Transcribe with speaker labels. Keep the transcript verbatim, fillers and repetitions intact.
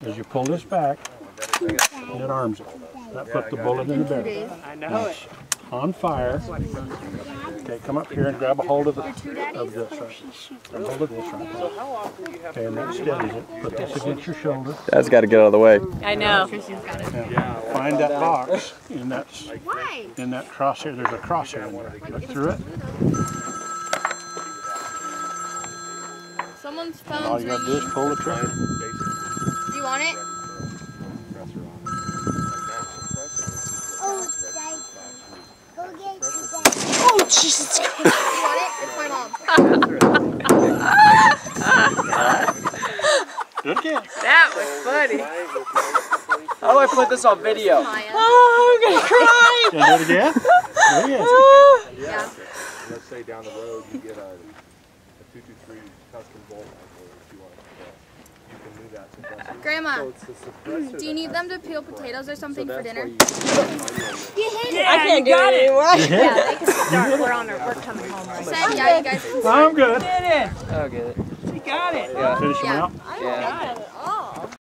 Speaker 1: As you pull this back, it arms it. That put the bullet in the barrel.
Speaker 2: I know it.
Speaker 1: On fire. Okay, come up here and grab a hold of, the, of this. Right. Grab a hold of this right. Okay, and that steadies it. Put this against your shoulder.
Speaker 3: Dad's got to get out of the way.
Speaker 4: I know.
Speaker 1: Yeah. Find that box in that in that crosshair. There's a crosshair in there. Look through it.
Speaker 5: Someone's
Speaker 1: And all
Speaker 5: phone's
Speaker 1: you got to do
Speaker 5: ringing.
Speaker 1: is pull the trigger.
Speaker 5: Do you want it?
Speaker 4: Oh, Jesus Christ.
Speaker 5: Do you want it? It's my mom.
Speaker 1: Do it again.
Speaker 4: That was funny.
Speaker 3: How do I put this on video?
Speaker 5: Maya.
Speaker 4: Oh, I'm gonna cry.
Speaker 1: Can you do it again? Do it again.
Speaker 5: Yeah.
Speaker 6: Let's say down the road you get a, a two two three custom bolt rifle if you want to. You can move that suppressor.
Speaker 5: Grandma,
Speaker 6: So it's the suppressor
Speaker 5: do you need
Speaker 6: that
Speaker 5: them
Speaker 6: has
Speaker 5: to peel potatoes or something
Speaker 6: so
Speaker 5: for
Speaker 6: that's
Speaker 5: dinner?
Speaker 6: why
Speaker 5: You hit it.
Speaker 4: I can't do it anymore.
Speaker 5: Yeah, they can
Speaker 4: Start. We're on our. We're coming home right
Speaker 5: said, yeah, you guys can
Speaker 1: I'm good.
Speaker 3: I'll get it.
Speaker 4: now. You got it.
Speaker 3: Yeah.
Speaker 1: Finish them
Speaker 5: Yeah.
Speaker 1: out.
Speaker 3: Yeah.